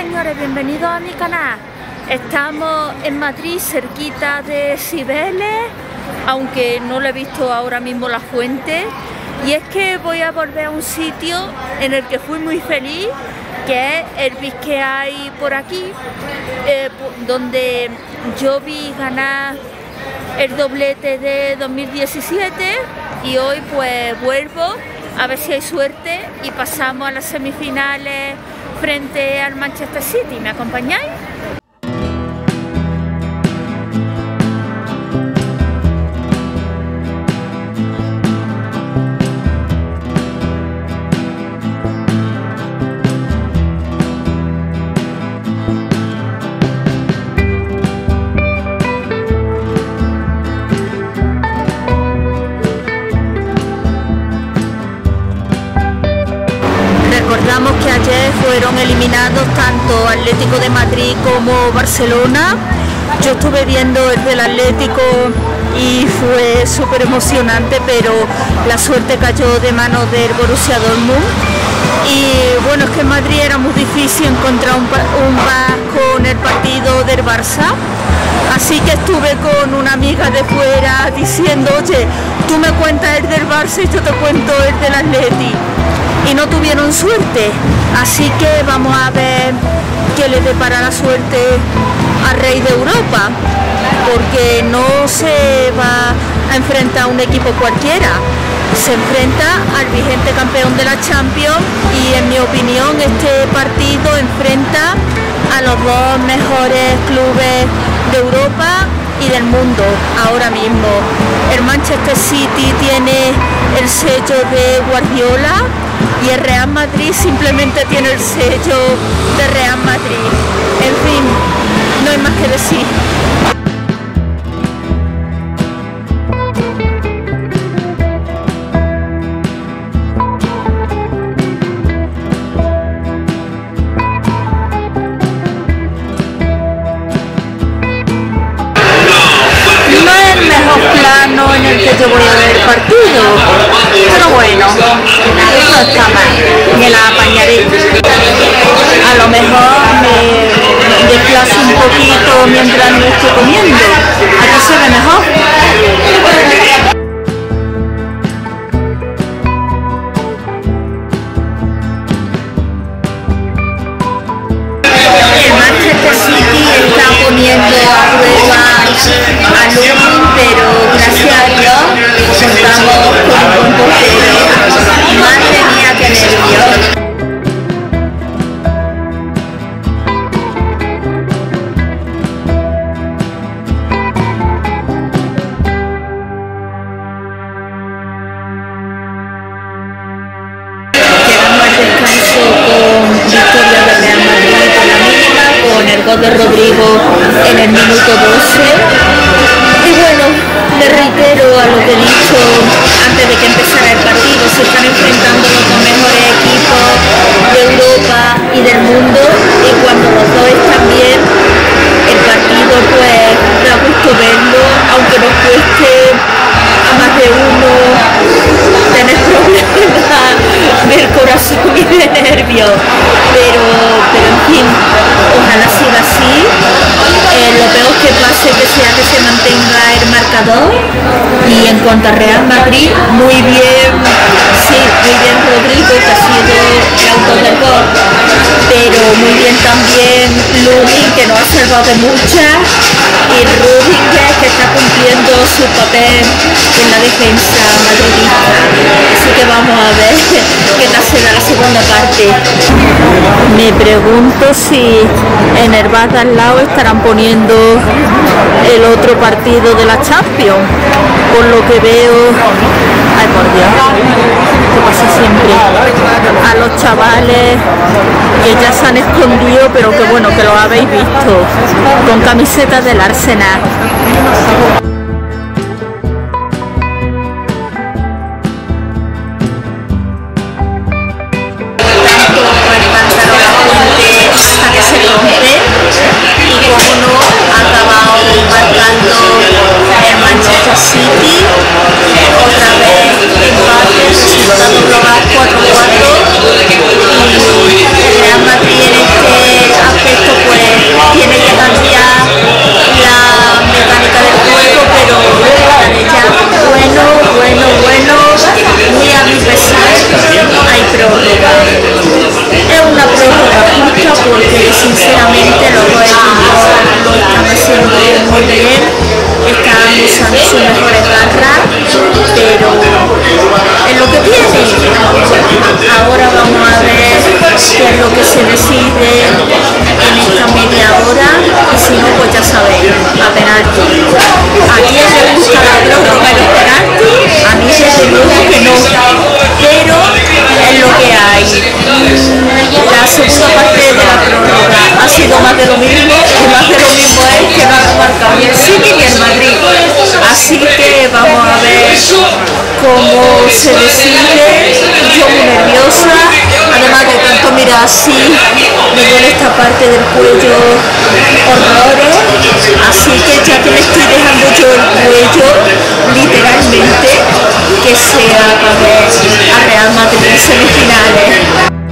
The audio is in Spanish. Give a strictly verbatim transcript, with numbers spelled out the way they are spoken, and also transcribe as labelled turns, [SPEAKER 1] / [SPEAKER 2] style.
[SPEAKER 1] señores, bienvenidos a mi canal. Estamos en Madrid, cerquita de Cibeles, aunque no lo he visto ahora mismo la fuente. Y es que voy a volver a un sitio en el que fui muy feliz, que es el B I S que hay por aquí, eh, donde yo vi ganar el doblete de dos mil diecisiete y hoy pues vuelvo a ver si hay suerte y pasamos a las semifinales frente al Manchester City. ¿Me acompañáis? Recordamos que ayer fueron eliminados tanto Atlético de Madrid como Barcelona. Yo estuve viendo el del Atlético y fue súper emocionante, pero la suerte cayó de manos del Borussia Dortmund. Y bueno, es que en Madrid era muy difícil encontrar un, un bar con el partido del Barça. Así que estuve con una amiga de fuera diciendo, oye, tú me cuentas el del Barça y yo te cuento el del Atleti. Y no tuvieron suerte, así que vamos a ver qué le depara la suerte al Rey de Europa, porque no se va a enfrentar a un equipo cualquiera, se enfrenta al vigente campeón de la Champions y en mi opinión este partido enfrenta a los dos mejores clubes de Europa y del mundo ahora mismo. El Manchester City tiene el sello de Guardiola y el Real Madrid simplemente tiene el sello de Real Madrid. En fin, no hay más que decir. Plano en el que yo voy a ver el partido, pero bueno, no está mal, me la apañaré. A lo mejor me desplazo un poquito mientras lo estoy comiendo, aquí se ve mejor. El Manchester City está poniendo a prueba a Lunin, pero gracias a Dios contamos con un buen portero. Madre mía, qué nervios. Llegamos al descanso con victoria del Real Madrid por la mínima, con el gol de Rodrigo en el minuto doce. Y bueno, le reitero a lo que he dicho antes de que empezara el partido, se están enfrentando los dos mejores equipos de Europa y del mundo, y cuando los dos están bien, el partido pues da gusto verlo, aunque nos cueste a más de uno tener problemas del corazón y de nervios, pero, pero en fin, ojalá siga así. Eh, lo peor que pase que sea que se mantenga el marcador. Y en cuanto a Real Madrid, muy bien, sí, muy bien Rodrigo, que ha sido el autor del gol, pero muy bien también Lunin, que nos ha salvado de muchas, y Rudiger, que está cumpliendo su papel en la defensa madridista. Así que vamos a ver qué tal se da la segunda parte. Me pregunto si en el bar de al lado estarán poniendo el otro partido de la Champions, por lo que veo. Ay, por Dios, esto pasa siempre. A los chavales que ya se han escondido, pero que bueno, que lo habéis visto, con camisetas del Arsenal. Y como no, ha acabado marcando el Manchester City, otra vez empate, resultado global cuatro cuatro, y el Real Madrid en este sinceramente los dos equipos lo están haciendo muy bien, están usando sus mejores garras, pero es lo que tienen. Ahora vamos a ver qué es lo que se decide en esta media hora, y si no, pues ya sabéis, a penalti. ¿A quién le gusta la prórroga y los penaltis? A mí desde luego que no, pero es lo que hay. La segunda parte de la prórroga ha sido más de lo mismo, y más de lo mismo es que no ha marcado ni el City ni el Madrid. Así que vamos a ver cómo se decide. Yo muy nerviosa, además de tanto mirar así, me duele esta parte del cuello horrores, así que ya que le estoy dejando yo el cuello, literalmente, que sea para ver a Real Madrid en semifinales.